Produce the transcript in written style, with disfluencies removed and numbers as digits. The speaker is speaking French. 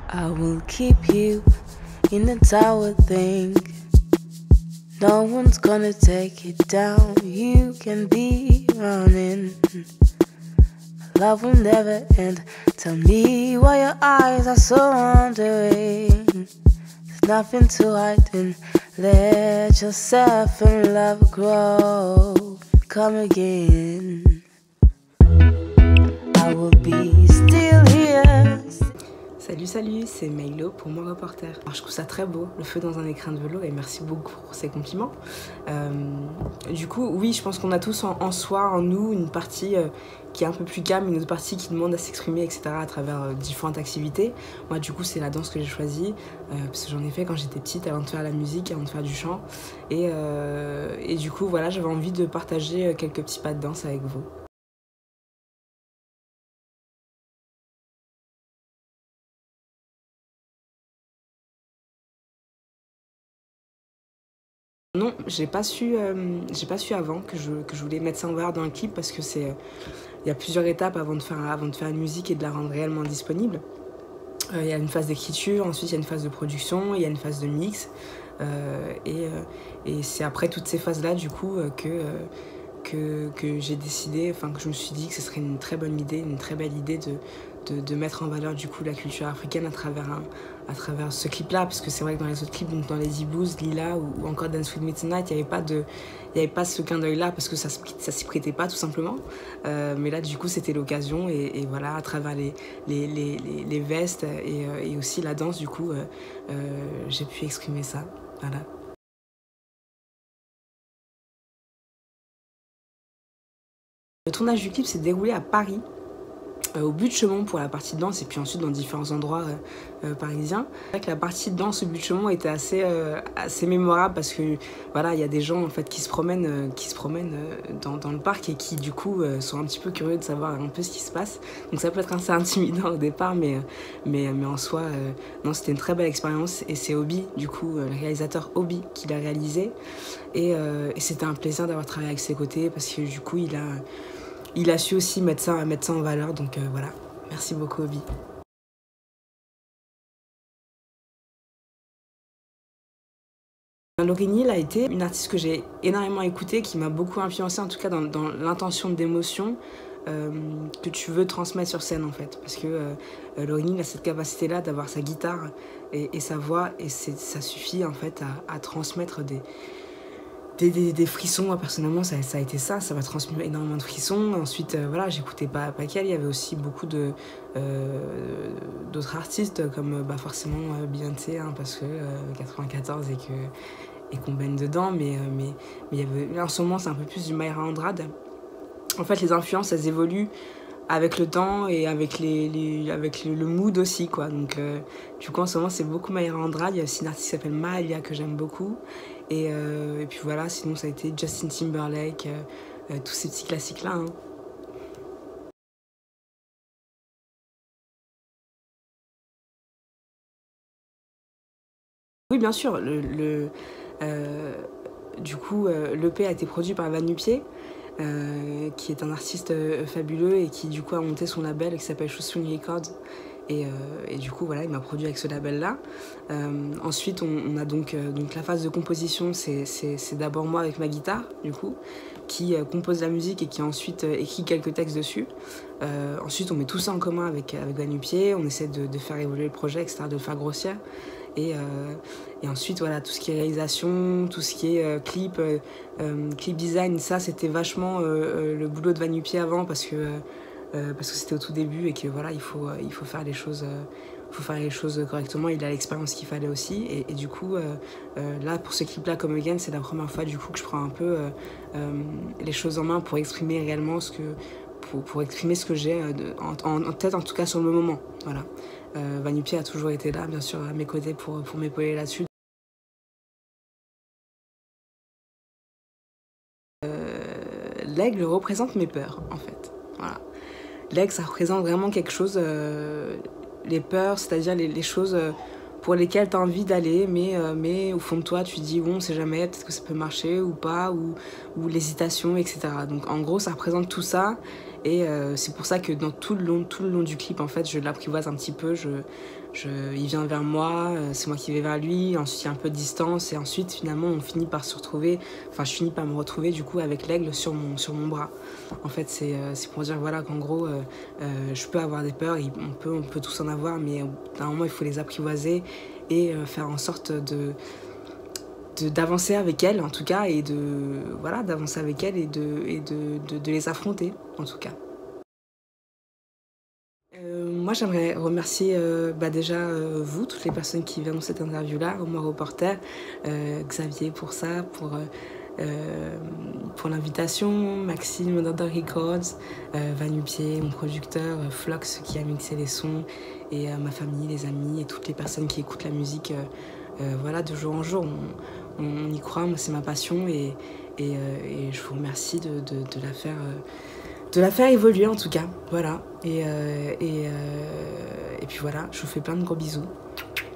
I will keep you in the tower thing. No one's gonna take it down. You can be running. Love will never end. Tell me why your eyes are so wandering. There's nothing to hide and let yourself in love grow. Come again. I will be still here. Salut, c'est Maïlo pour Mon Reporter. Alors, je trouve ça très beau, le feu dans un écrin de velours, et merci beaucoup pour ces compliments. Du coup, oui, je pense qu'on a tous en soi, en nous, une partie qui est un peu plus calme, une autre partie qui demande à s'exprimer, etc. à travers différentes activités. Moi, du coup, c'est la danse que j'ai choisie, parce que j'en ai fait quand j'étais petite, avant de faire la musique, avant de faire du chant. Et du coup, voilà, j'avais envie de partager quelques petits pas de danse avec vous. Non, j'ai pas su avant que je voulais mettre ça en valeur dans le clip, parce que il y a plusieurs étapes avant de faire une musique et de la rendre réellement disponible. Il y a une phase d'écriture, ensuite il y a une phase de production, il y a une phase de mix, et c'est après toutes ces phases-là du coup que j'ai décidé, enfin que je me suis dit que ce serait une très bonne idée, une très belle idée de mettre en valeur du coup la culture africaine à travers ce clip-là, parce que c'est vrai que dans les autres clips, donc dans les E-Blues, Lila ou encore Dance With Me Tonight, il n'y avait pas ce clin d'œil-là, parce que ça s'y prêtait pas tout simplement. Mais là du coup c'était l'occasion, et voilà, à travers les vestes et aussi la danse, du coup j'ai pu exprimer ça. Voilà. Le tournage du clip s'est déroulé à Paris, au Buttes-Chaumont pour la partie danse, et puis ensuite dans différents endroits parisiens. C'est vrai que la partie danse au Buttes-Chaumont était assez mémorable, parce que voilà, il y a des gens en fait qui se promènent dans le parc, et qui du coup sont un petit peu curieux de savoir un peu ce qui se passe. Donc ça peut être assez intimidant au départ, mais en soi non, c'était une très belle expérience, et c'est Obi, du coup le réalisateur Obi, qui l'a réalisé, et c'était un plaisir d'avoir travaillé avec ses côtés, parce que du coup il a su aussi mettre ça en valeur, donc voilà. Merci beaucoup, Obi. Lauryn Hill a été une artiste que j'ai énormément écoutée, qui m'a beaucoup influencée, en tout cas dans l'intention d'émotion que tu veux transmettre sur scène en fait. Parce que Lauryn Hill a cette capacité-là d'avoir sa guitare et sa voix, et ça suffit en fait à transmettre des frissons. Moi personnellement ça a été ça m'a transmis énormément de frissons. Ensuite voilà, j'écoutais pas qu'elle, il y avait aussi beaucoup d'autres artistes comme forcément Beyoncé, hein, parce que 94 et qu'on baigne dedans, mais il y avait, en ce moment c'est un peu plus du Mayra Andrade. En fait les influences elles évoluent avec le temps et avec le mood aussi, quoi. Donc du coup en ce moment c'est beaucoup Mayra Andrade. Il y a aussi une artiste qui s'appelle Mahalia que j'aime beaucoup, et puis voilà, sinon ça a été Justin Timberlake, tous ces petits classiques là, hein. Oui bien sûr, du coup l'EP a été produit par Vanupier, qui est un artiste fabuleux, et qui du coup a monté son label qui s'appelle Shoestring Records, et du coup voilà, il m'a produit avec ce label là. Ensuite on a donc la phase de composition, c'est d'abord moi avec ma guitare du coup, qui compose la musique et qui ensuite écrit quelques textes dessus. Ensuite on met tout ça en commun avec Vanupier, on essaie de faire évoluer le projet, etc., de le faire grossir. Et ensuite voilà, tout ce qui est réalisation, tout ce qui est clip design, ça c'était vachement le boulot de Vanupier avant, parce que c'était au tout début, et que voilà, il faut faire les choses correctement. Il a l'expérience qu'il fallait aussi, et du coup là pour ce clip là, Come Again, c'est la première fois du coup que je prends un peu les choses en main pour exprimer réellement pour exprimer ce que j'ai en tête, en tout cas sur le moment. Voilà. Vanupier a toujours été là, bien sûr, à mes côtés pour m'épauler là-dessus. L'aigle représente mes peurs, en fait. Voilà. L'aigle, ça représente vraiment quelque chose, les peurs, c'est-à-dire les choses pour lesquelles tu as envie d'aller, mais au fond de toi, tu te dis, bon, on sait jamais, peut-être que ça peut marcher ou pas, ou l'hésitation, etc. Donc en gros, ça représente tout ça, Et c'est pour ça que dans tout le long du clip, en fait, je l'apprivoise un petit peu. Il vient vers moi, c'est moi qui vais vers lui, ensuite il y a un peu de distance et ensuite finalement on finit par se retrouver, enfin je finis par me retrouver du coup avec l'aigle sur mon bras. En fait c'est pour dire voilà qu'en gros je peux avoir des peurs, on peut tous en avoir, mais à un moment il faut les apprivoiser et faire en sorte d'avancer avec elle en tout cas et d'avancer avec elle et de les affronter en tout cas. Moi, j'aimerais remercier déjà vous, toutes les personnes qui viennent dans cette interview-là, Omar Reporter, Xavier pour ça, pour l'invitation, Maxime, Under Records, Vanupier, mon producteur, Flox qui a mixé les sons, et ma famille, les amis et toutes les personnes qui écoutent la musique de jour en jour. On y croit, moi c'est ma passion et je vous remercie de la faire évoluer en tout cas, voilà. Et puis voilà, je vous fais plein de gros bisous.